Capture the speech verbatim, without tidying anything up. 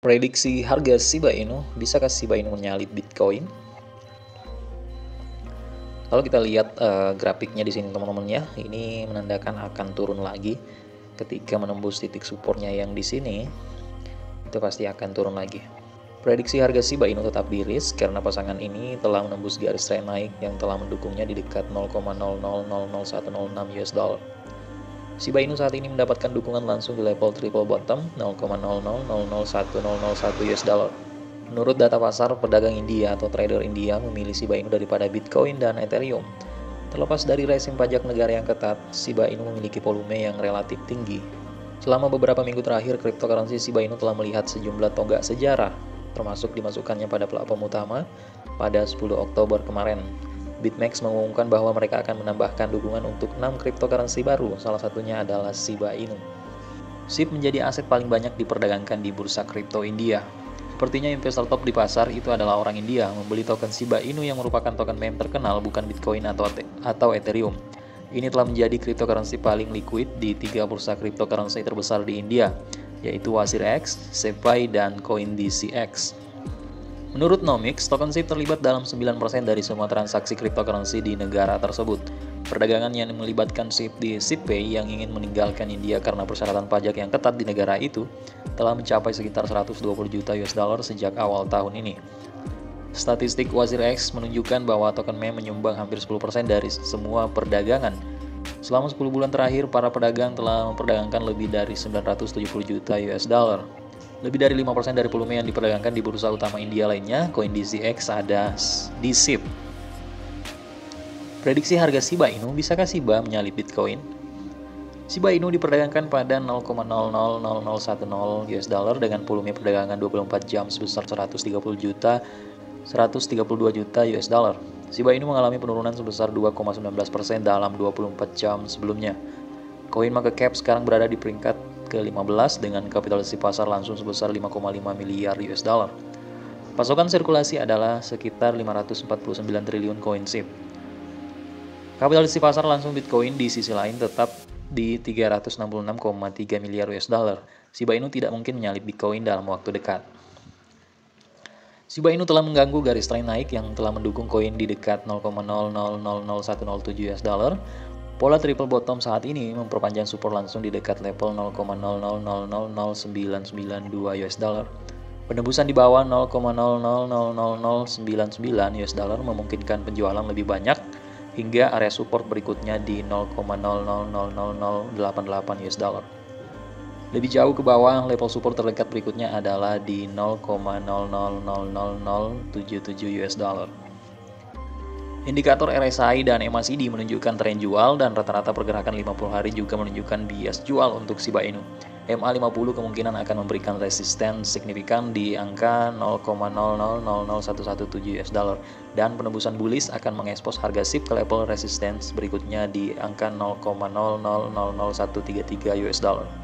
Prediksi harga Shiba Inu, bisakah Shiba Inu menyalip Bitcoin? Kalau kita lihat uh, grafiknya di sini teman-teman ya, ini menandakan akan turun lagi. Ketika menembus titik supportnya yang di sini, itu pasti akan turun lagi. Prediksi harga Shiba Inu tetap bearish karena pasangan ini telah menembus garis tren naik yang telah mendukungnya di dekat nol koma nol nol nol nol satu nol enam U S dollar. Shiba Inu saat ini mendapatkan dukungan langsung di level triple bottom nol koma nol nol nol nol satu nol nol satu U S dollar. Menurut data pasar, pedagang India atau trader India memilih Shiba Inu daripada Bitcoin dan Ethereum. Terlepas dari rezim pajak negara yang ketat, Shiba Inu memiliki volume yang relatif tinggi. Selama beberapa minggu terakhir, cryptocurrency Shiba Inu telah melihat sejumlah tonggak sejarah, termasuk dimasukkannya pada platform utama pada sepuluh Oktober kemarin. BitMEX mengumumkan bahwa mereka akan menambahkan dukungan untuk enam cryptocurrency baru, salah satunya adalah Shiba Inu. S I B menjadi aset paling banyak diperdagangkan di bursa kripto India. Sepertinya investor top di pasar itu adalah orang India membeli token Shiba Inu yang merupakan token meme terkenal, bukan Bitcoin atau atau Ethereum. Ini telah menjadi cryptocurrency paling liquid di tiga bursa cryptocurrency terbesar di India, yaitu WazirX, SafeBuy, dan CoinDCX. Menurut Nomics, token S I B terlibat dalam sembilan persen dari semua transaksi cryptocurrency di negara tersebut. Perdagangan yang melibatkan S I B di ShipPay yang ingin meninggalkan India karena persyaratan pajak yang ketat di negara itu telah mencapai sekitar seratus dua puluh juta U S dollar sejak awal tahun ini. Statistik WazirX menunjukkan bahwa token meme menyumbang hampir sepuluh persen dari semua perdagangan. Selama sepuluh bulan terakhir, para pedagang telah memperdagangkan lebih dari sembilan ratus tujuh puluh juta U S dollar. Lebih dari lima persen dari volume yang diperdagangkan di bursa utama India lainnya, CoinDCX, ada di S I B. Prediksi harga Shiba Inu, bisakah Shiba menyalip Bitcoin? Shiba Inu diperdagangkan pada nol koma nol nol nol nol satu nol U S dollar dengan volume perdagangan dua puluh empat jam sebesar seratus tiga puluh juta seratus tiga puluh dua juta U S dollar. Shiba Inu mengalami penurunan sebesar dua koma sembilan belas persen dalam dua puluh empat jam sebelumnya. CoinMarketCap sekarang berada di peringkat ke lima belas dengan kapitalisasi pasar langsung sebesar lima koma lima miliar U S dollar. Pasokan sirkulasi adalah sekitar lima ratus empat puluh sembilan triliun koin S I B. Kapitalisasi pasar langsung Bitcoin di sisi lain tetap di tiga ratus enam puluh enam koma tiga miliar U S dollar. Shiba Inu tidak mungkin menyalip Bitcoin dalam waktu dekat. Shiba Inu telah mengganggu garis tren naik yang telah mendukung koin di dekat nol koma nol nol nol nol satu nol tujuh U S dollar. Pola triple bottom saat ini memperpanjang support langsung di dekat level nol koma nol nol nol nol nol sembilan sembilan dua U S dollar. Penembusan di bawah nol koma nol nol nol nol nol sembilan sembilan U S dollar memungkinkan penjualan lebih banyak hingga area support berikutnya di nol koma nol nol nol nol nol delapan delapan U S dollar. Lebih jauh ke bawah, level support terdekat berikutnya adalah di nol koma nol nol nol nol nol tujuh tujuh U S dollar. Indikator R S I dan M A C D menunjukkan tren jual dan rata-rata pergerakan lima puluh hari juga menunjukkan bias jual untuk Shiba Inu. M A lima puluh kemungkinan akan memberikan resisten signifikan di angka nol koma nol nol nol nol satu satu tujuh U S dollar dan penembusan bullish akan mengekspos harga S I B ke level resistance berikutnya di angka nol koma nol nol nol nol satu tiga tiga U S dollar.